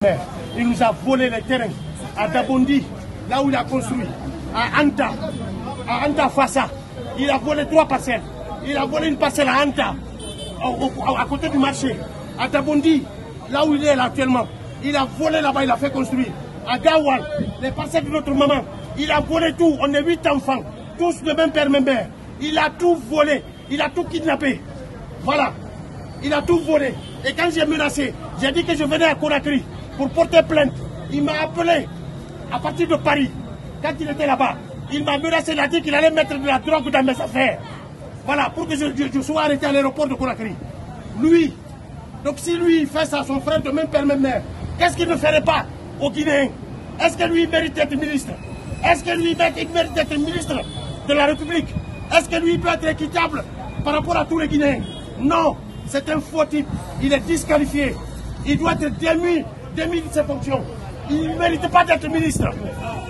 Il nous a volé les terrains à Dabondi, là où il a construit, à Anta Fassa. Il a volé 3 parcelles. Il a volé une parcelle à Anta, à côté du marché. À Dabondi, là où il est là actuellement. Il a volé là-bas, il a fait construire. À Gawal, les parcelles de notre maman. Il a volé tout. On est 8 enfants, tous de même père, même mère. Il a tout volé. Il a tout kidnappé. Voilà. Il a tout volé. Et quand j'ai menacé, j'ai dit que je venais à Conakry pour porter plainte. Il m'a appelé à partir de Paris. Quand il était là-bas, il m'a menacé, il a dit qu'il allait mettre de la drogue dans mes affaires. Voilà, pour que je sois arrêté à l'aéroport de Conakry. Lui, donc si lui il fait ça à son frère de même père, même mère, qu'est-ce qu'il ne ferait pas aux Guinéens? Est-ce que lui mérite d'être ministre? Est-ce que lui mérite d'être ministre de la République? Est-ce que lui peut être équitable par rapport à tous les Guinéens? Non, c'est un faux type. Il est disqualifié. Il doit être démis de ses fonctions. Il ne mérite pas d'être ministre.